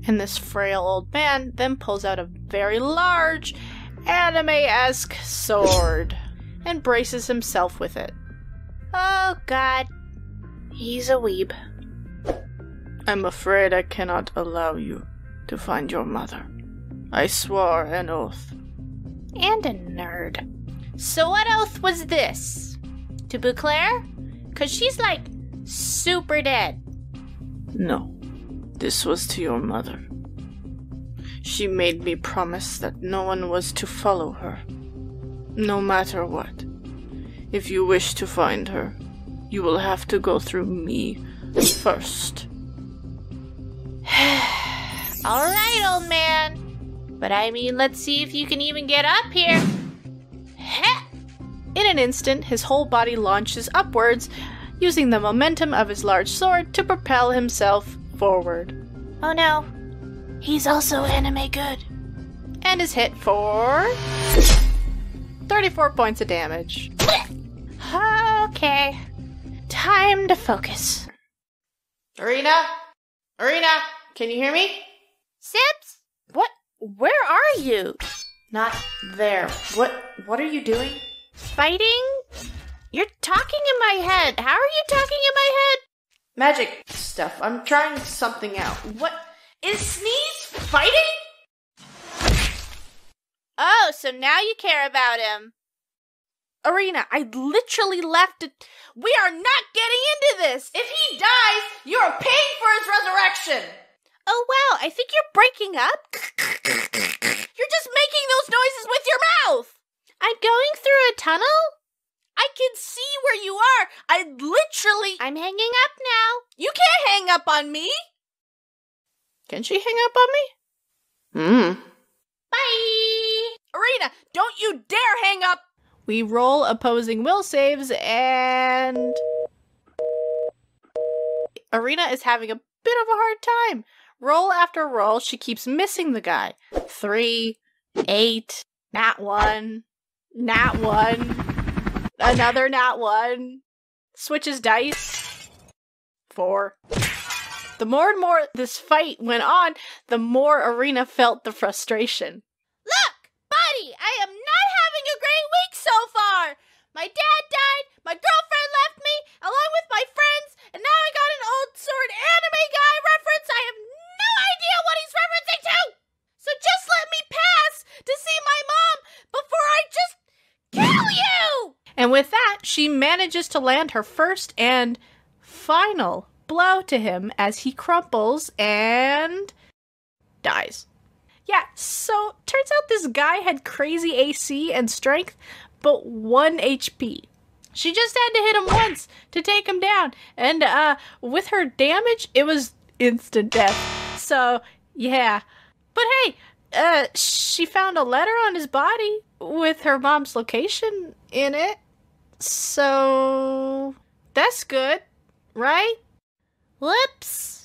And this frail old man then pulls out a very large, anime-esque sword and braces himself with it. Oh, God. He's a weeb. I'm afraid I cannot allow you to find your mother. I swore an oath. And a nerd. So what oath was this? To Beauclair? 'Cause she's, like, super dead. No, this was to your mother. She made me promise that no one was to follow her, no matter what. If you wish to find her, you will have to go through me first. Alright, old man. But I mean, let's see if you can even get up here. In an instant, his whole body launches upwards, using the momentum of his large sword to propel himself forward. Oh no. He's also anime good. And is hit for 34 points of damage. Okay. Time to focus. Erina? Erina, can you hear me? Sips? What? Where are you? Not there. What are you doing? Fighting? You're talking in my head. How are you talking in my head? Magic stuff. I'm trying something out. What? Is Sneeze fighting? Oh, so now you care about him. Erina, I literally left it. We are not getting into this. If he dies, you are paying for his resurrection. Oh, wow. I think you're breaking up. You're just making those noises with your mouth. I'm going through a tunnel? I can see where you are. I'm hanging up now. You can't hang up on me. Can she hang up on me? Bye. Erina, don't you dare hang up. We roll opposing will saves, and Erina is having a bit of a hard time. Roll after roll, she keeps missing the guy. 3, 8, nat 1, nat 1, another nat 1, switches dice, 4. The more and more this fight went on, the more Erina felt the frustration. Look, buddy, I am not having a great week so far. My dad died, my girlfriend left me, along with my friends, and now I got an old sword anime guy reference. I have no idea what he's referencing to. So just let me pass to see my mom before I just kill you. And with that, she manages to land her first and final blow to him as he crumples and dies. Yeah, so turns out this guy had crazy AC and strength, but 1 HP. She just had to hit him once to take him down. And with her damage, it was instant death. So, yeah. But hey, she found a letter on his body with her mom's location in it. So, that's good, right? Whoops.